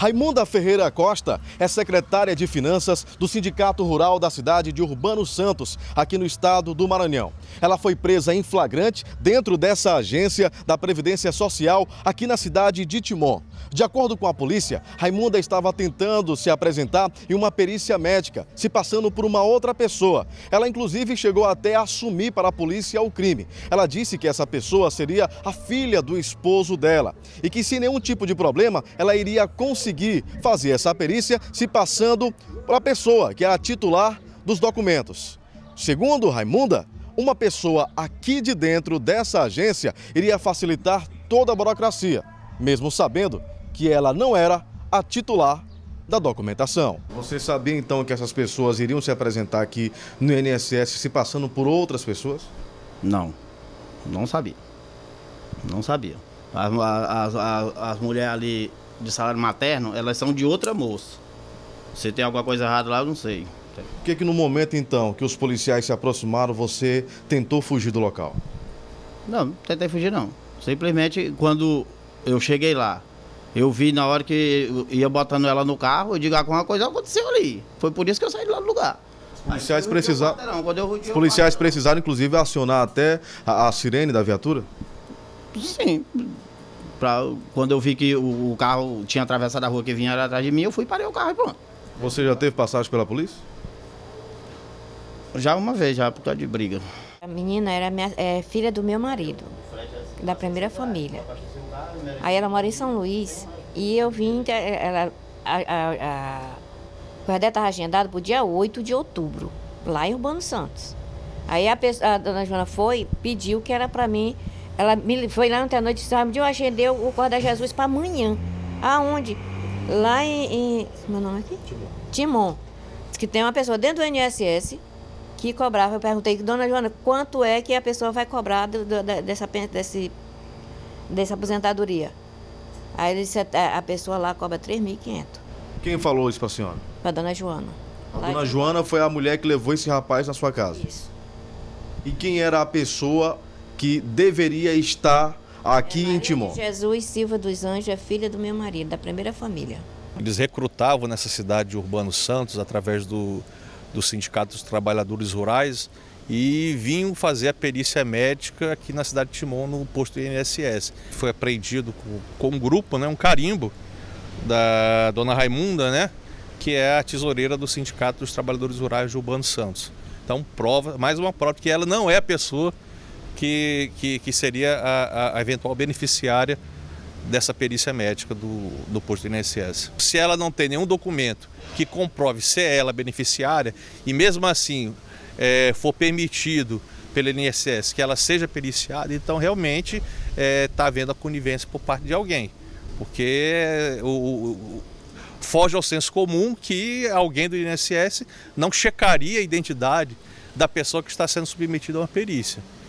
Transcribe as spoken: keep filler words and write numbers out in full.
Raimunda Ferreira Costa é secretária de Finanças do Sindicato Rural da cidade de Urbano Santos, aqui no estado do Maranhão. Ela foi presa em flagrante dentro dessa agência da Previdência Social aqui na cidade de Timon. De acordo com a polícia, Raimunda estava tentando se apresentar em uma perícia médica, se passando por uma outra pessoa. Ela inclusive chegou até a assumir para a polícia o crime. Ela disse que essa pessoa seria a filha do esposo dela e que sem nenhum tipo de problema ela iria conseguir fazer essa perícia se passando por a pessoa que é a titular dos documentos. Segundo Raimunda, uma pessoa aqui de dentro dessa agência iria facilitar toda a burocracia, mesmo sabendo que ela não era a titular da documentação. Você sabia então que essas pessoas iriam se apresentar aqui no I N S S se passando por outras pessoas? Não, não sabia. Não sabia. As, as, as, as mulheres ali de salário materno, elas são de outra moça. Se tem alguma coisa errada lá, eu não sei. Por que que no momento então que os policiais se aproximaram, você tentou fugir do local? Não, não tentei fugir não. Simplesmente quando eu cheguei lá, eu vi na hora que eu ia botando ela no carro, eu digo, alguma coisa aconteceu ali. Foi por isso que eu saí lá do lugar. Os policiais, precisa... Os policiais precisaram, inclusive, acionar até a, a sirene da viatura? Sim. Pra, quando eu vi que o, o carro tinha atravessado a rua que vinha atrás de mim, eu fui, parei o carro e pronto. Você já teve passagem pela polícia? Já uma vez, já por causa de briga. A menina era minha, é, filha do meu marido, da primeira família. Aí ela mora em São Luís e eu vim, ela, a, a, a, o Cordel estava agendado para o dia oito de outubro, lá em Urbano Santos. Aí a, pessoa, a dona Joana foi, pediu que era para mim, ela me, foi lá ontem à noite e disse, eu agendei o Cordel Jesus para amanhã. Aonde? Lá em, em... Meu nome é aqui? Timon. Timon. Diz que tem uma pessoa dentro do I N S S que cobrava. Eu perguntei, dona Joana, quanto é que a pessoa vai cobrar do, do, dessa, desse, dessa aposentadoria? Aí ele disse, a, a pessoa lá cobra três mil e quinhentos. Quem falou isso para a senhora? Para a dona Joana. A lá dona Joana foi a mulher que levou esse rapaz na sua casa? Isso. E quem era a pessoa que deveria estar aqui é em Timon? Jesus Silva dos Anjos é filha do meu marido, da primeira família. Eles recrutavam nessa cidade de Urbano Santos através do, do Sindicato dos Trabalhadores Rurais e vinham fazer a perícia médica aqui na cidade de Timon, no posto do I N S S. Foi apreendido com, com um grupo, né, um carimbo da dona Raimunda, né, que é a tesoureira do Sindicato dos Trabalhadores Rurais de Urbano Santos. Então, prova, mais uma prova que ela não é a pessoa que, que, que seria a, a eventual beneficiária dessa perícia médica do, do posto do I N S S. Se ela não tem nenhum documento que comprove ser ela beneficiária e mesmo assim é, for permitido pelo I N S S que ela seja periciada, então realmente está é, havendo a conivência por parte de alguém, porque o, o, foge ao senso comum que alguém do I N S S não checaria a identidade da pessoa que está sendo submetida a uma perícia.